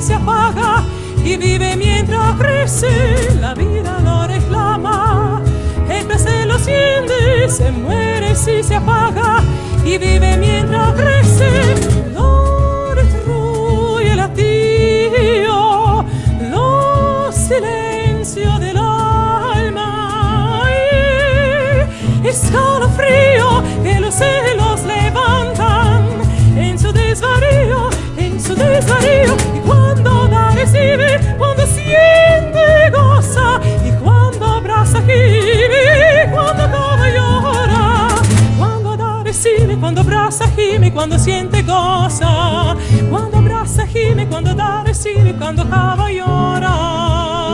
se apaga y vive mientras crece, la vida lo reclama. El placer lo siente, se muere si se apaga y vive mientras crece. Lo destruye el hastío, los silencios del alma, y escalofrío que los celos levantan en su desvarío, en su desvarío. Y cuando da recibe, cuando siente goza, y cuando abraza gime, cuando toma llora. Cuando da recibe, cuando abraza gime, cuando siente goza. Cuando abraza gime, cuando da recibe, cuando acaba llora.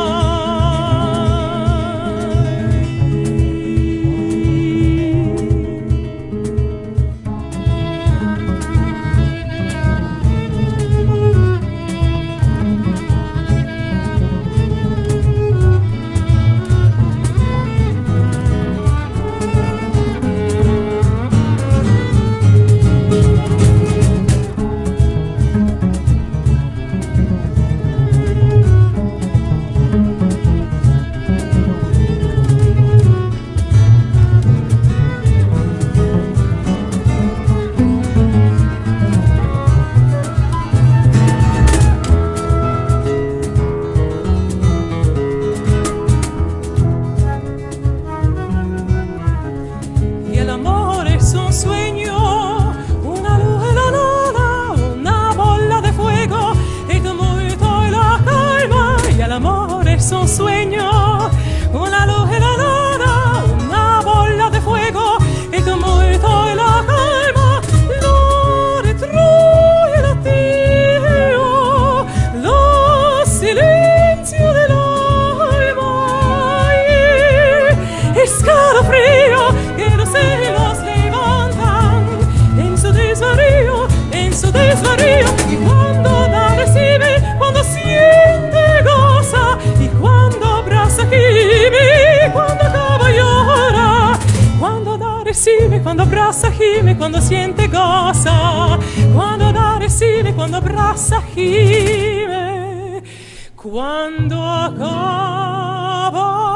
Un sueño, una luz en la nada, una bola de fuego, el tumulto y la calma. Lo destruye el hastío, los silencios del alma, y escalofrío que los celos levantan en su desvarío, en su desvarío. Y cuando da recibe, cuando siente goza, y cuando abraza gime, cuando acaba llora. Cuando da recibe, cuando abraza gime, cuando siente goza. Cuando da recibe, cuando abraza gime, cuando acaba